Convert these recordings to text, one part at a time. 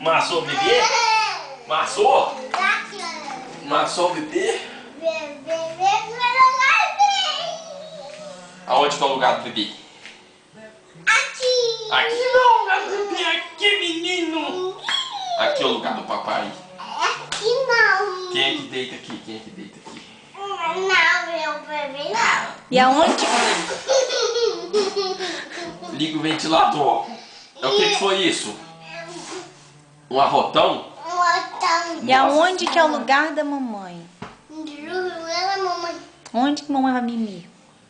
Massou o bebê? Massou? Massou o bebê? Aonde que é o lugar do bebê? Aqui. Aqui não é o lugar do bebê, aqui, menino. Aqui é o lugar do papai. Aqui não. Quem é que deita aqui? Quem é que deita aqui? Não, meu bebê não. E aonde? Liga o ventilador. É o que foi isso? Um arrotão? Botão. E aonde que é o lugar da mamãe? Mamãe. Onde que mamãe vai mimir?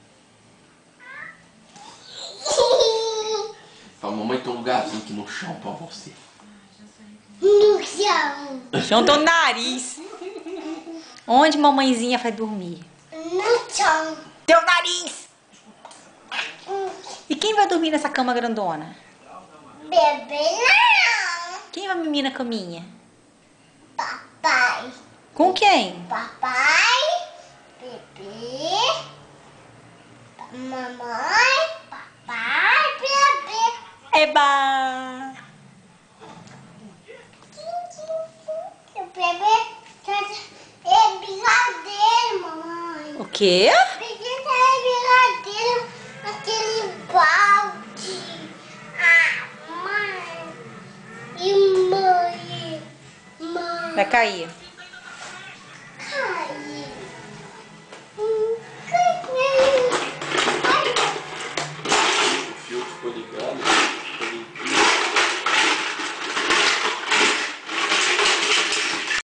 A mamãe tem um lugarzinho aqui no chão pra você. No chão. Chão teu nariz. Onde mamãezinha vai dormir? No chão. Teu nariz! E quem vai dormir nessa cama grandona? Bebê não. Quem vai mimir na caminha? Papai. Com quem? Papai. Bebê. Mamãe. Papai. Bebê. Eba! O bebê é brigadeiro, mamãe. O quê? O bebê é brigadeiro, aquele balde. Ah, mãe. E mãe. Vai cair.